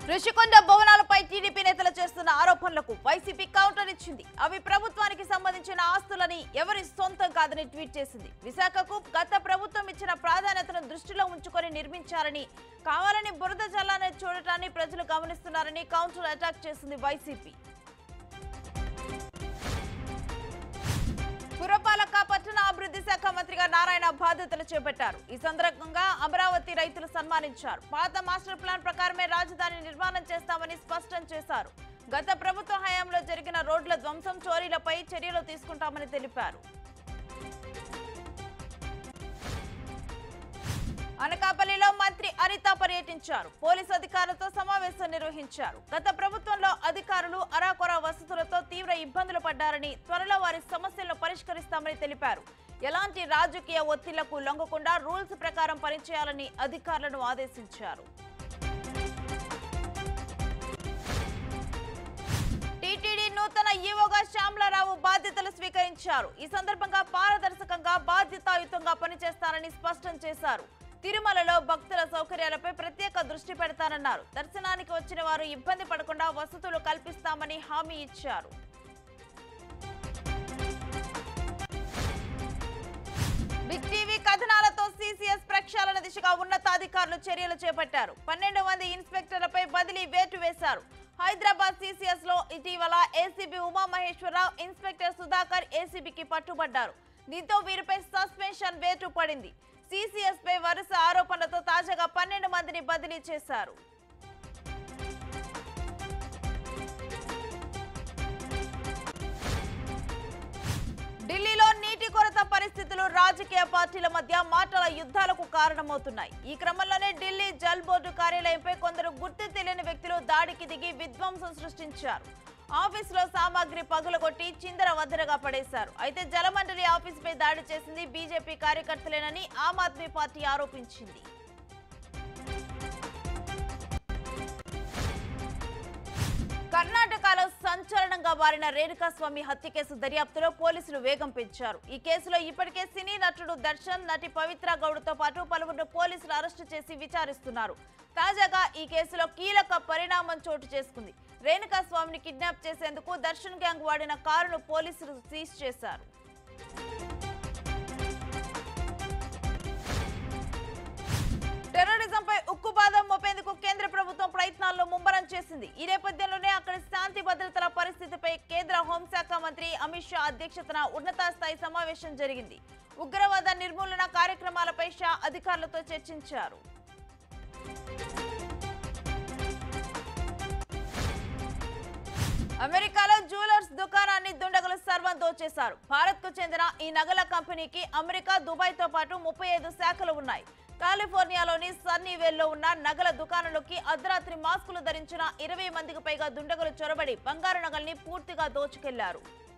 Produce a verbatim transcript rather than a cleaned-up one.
Rushikonda భవనాలపై TDP నేతలు చేస్తున్న ఆరోపణలకు వైసీపీ కౌంటర్ ఇచ్చింది. అవి ప్రభుత్వానికి సంబంధించిన ఆస్తులని ఎవరి సొంతం కాదని ట్వీట్ చేసింది. విశాఖకు గత ప్రభుత్వం ఇచ్చిన ప్రాధాన్యతను దృష్టిలో ఉంచుకొని నిర్మించారని, కావాలని బురద జల్లాన్ని చూడటాన్ని ప్రజలు గమనిస్తున్నారని కౌంటర్ అటాక్ చేసింది వైసీపీ. పురపాలక పట్టణ అభివృద్ధి శాఖ మంత్రిగా నారాయణ బాధ్యతలు చేపట్టారు. ఈ సందర్భంగా అమరావతి రైతులు సన్మానించారు. పాత మాస్టర్ ప్లాన్ ప్రకారమే రాజధాని నిర్మాణం చేస్తామని స్పష్టం చేశారు. గత ప్రభుత్వ హయాంలో జరిగిన రోడ్ల ధ్వంసం, చోరీలపై చర్యలు తీసుకుంటామని తెలిపారు. అనకాపల్లిలో మంత్రి అనిత పర్యటించారు. పోలీసు అధికారులతో సమావేశం నిర్వహించారు. గత ప్రభుత్వంలో అధికారులు అరాకొర వసతులతో తీవ్ర ఇబ్బందులు పడ్డారని, త్వరలో వారి సమస్యలను పరిష్కరిస్తామని తెలిపారు. ఎలాంటి రాజకీయ ఒత్తిళ్లకు లొంగకుండా రూల్స్ ప్రకారం పనిచేయాలని అధికారులను ఆదేశించారు. టీటీడీ నూతన ఈవోగా శ్యామలారావు బాధ్యతలు స్వీకరించారు. ఈ సందర్భంగా పారదర్శకంగా, బాధ్యతాయుతంగా పనిచేస్తారని స్పష్టం చేశారు. తిరుమలలో భక్తుల సౌకర్యాలపై ప్రత్యేక దృష్టి పెడతానన్నారు. దర్శనానికి వచ్చిన వారు ఇబ్బంది పడకుండా వసతులు కల్పిస్తామని హామీ ఇచ్చారు. బిగ్ టీవీ కథనాలతో సీసీఎస్ ప్రక్షాళన దిశగా ఉన్నతాధికారులు చర్యలు చేపట్టారు. పన్నెండు మంది ఇన్స్పెక్టర్లపై బదిలీ వేటు వేశారు. హైదరాబాద్ సీసీఎస్ లో ఇటీవల ఏసీబీ ఉమామహేశ్వరరావు, ఇన్స్పెక్టర్ సుధాకర్ ఏసీబీకి పట్టుబడ్డారు. దీంతో వీరిపై సస్పెన్షన్ వేటు పడింది. సీసీఎస్ పై వరుస ఆరోపణలతో తాజాగా పన్నెండు మందిని బదిలీ చేశారు. ఢిల్లీలో నీటి కొరత పరిస్థితులు రాజకీయ పార్టీల మధ్య మాటల యుద్ధాలకు కారణమవుతున్నాయి. ఈ క్రమంలోనే ఢిల్లీ జల్ బోర్డు కార్యాలయంపై కొందరు గుర్తు తెలియని వ్యక్తులు దాడికి దిగి విధ్వంసం సృష్టించారు. ఆఫీసులో సామాగ్రి పగులగొట్టి చిందర వద్దరగా పడేశారు. అయితే జలమండలి ఆఫీసుపై దాడి చేసింది బీజేపీ కార్యకర్తలేనని ఆమ్ ఆద్మీ పార్టీ ఆరోపించింది. కర్ణాటకలో సంచలనంగా మారిన రేణుకాస్వామి హత్య కేసు దర్యాప్తులో పోలీసులు వేగం పెంచారు. ఈ కేసులో ఇప్పటికే సినీ నటుడు దర్శన్, నటి పవిత్ర గౌడ్తో పాటు పలువురు పోలీసులు అరెస్టు చేసి విచారిస్తున్నారు. తాజాగా ఈ కేసులో కీలక పరిణామం చోటు చేసుకుంది. రేణుకాస్వామిని కిడ్నాప్ చేసేందుకు దర్శన్ గ్యాంగ్ వాడిన కారును పోలీసులు సీజ్ చేశారు. టెర్రరిజంపై ఉక్కుపాదం మోపేందుకు కేంద్ర ప్రభుత్వం ప్రయత్నాల్లో ముమ్మరం చేసింది. ఈ నేపథ్యంలోనే అక్కడి శాంతి భద్రతల పరిస్థితిపై కేంద్ర హోంశాఖ మంత్రి అమిత్ షా అధ్యక్షతన ఉన్నతస్థాయి సమావేశం జరిగింది. ఉగ్రవాద నిర్మూలన కార్యక్రమాలపై షా అధికారులతో చర్చించారు. అమెరికాలో జ్యువెలర్స్ దుకాణాన్ని దుండగులు సర్వం దోచేశారు. భారత్ కు చెందిన ఈ నగల కంపెనీకి అమెరికా, దుబాయ్ తో పాటు ముప్పై ఐదు శాఖలు ఉన్నాయి. కాలిఫోర్నియాలోని సన్నీవేల్లో ఉన్న నగల దుకాణంలోకి అర్ధరాత్రి మాస్కులు ధరించిన ఇరవై మందికి పైగా దుండగులు చొరబడి బంగారు నగల్ని పూర్తిగా దోచుకెళ్లారు.